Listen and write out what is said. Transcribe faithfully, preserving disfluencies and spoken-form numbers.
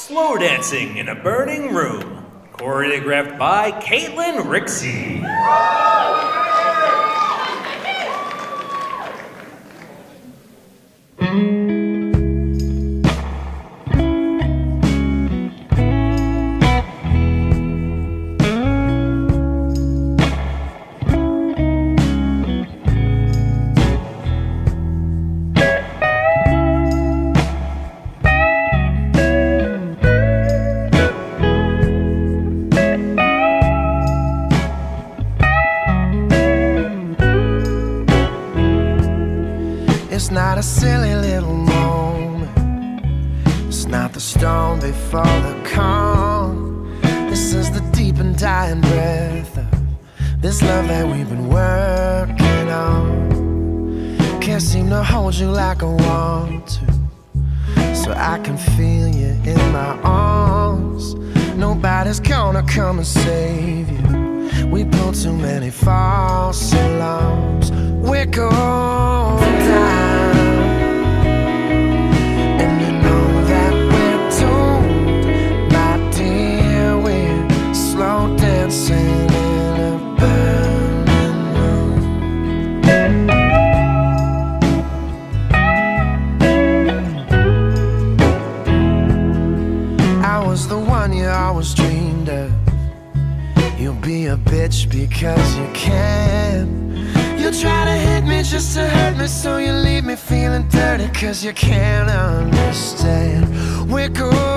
Slow dancing in a burning room. Choreographed by Rixey. It's not a silly little moment. It's not the storm before the calm. This is the deep and dying breath of this love that we've been working on. Can't seem to hold you like I want to, so I can feel you in my arms. Nobody's gonna come and save you. We built too many false alarms. We're going down, and you know that we're doomed, my dear. We're slow dancing in a burning room. I was the one you always dreamed of. You'll be a bitch because you can. You try to hit me just to hurt me, so you leave me feeling dirty, cause you can't understand. We're good.